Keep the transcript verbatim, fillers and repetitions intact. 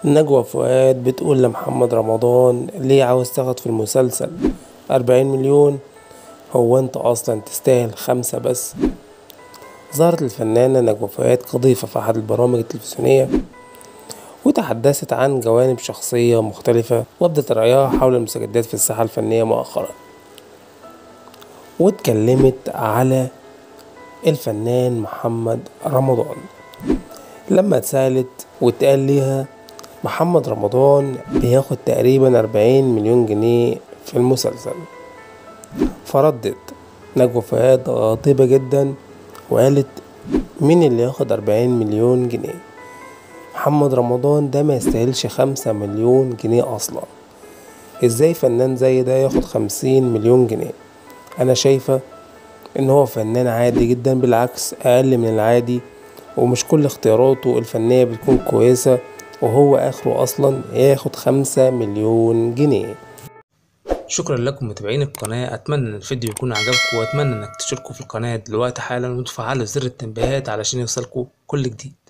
نجوى فؤاد بتقول لمحمد رمضان: ليه عاوز تاخد في المسلسل أربعين مليون؟ هو انت اصلا تستاهل خمسة بس؟ ظهرت الفنانة نجوى فؤاد كضيفة في أحد البرامج التلفزيونية، وتحدثت عن جوانب شخصية مختلفة وابدت رأيها حول المستجدات في الساحة الفنية مؤخرا، واتكلمت على الفنان محمد رمضان لما اتسألت واتقال ليها محمد رمضان بياخد تقريبا أربعين مليون جنيه في المسلسل. فردت نجوى فؤاد غاضبة جدا وقالت: مين اللي ياخد أربعين مليون جنيه؟ محمد رمضان ده ما يستاهلش خمسة مليون جنيه اصلا. ازاي فنان زي ده ياخد خمسين مليون جنيه؟ انا شايفة ان هو فنان عادي جدا، بالعكس اقل من العادي، ومش كل اختياراته الفنية بتكون كويسة، وهو اخره اصلا ياخد خمسة مليون جنيه. شكرا لكم متابعين القناة، اتمنى ان الفيديو يكون عجبكم، واتمنى انك تشتركوا في القناة دلوقتي حالا وتفعلوا زر التنبيهات علشان يوصلكوا كل جديد.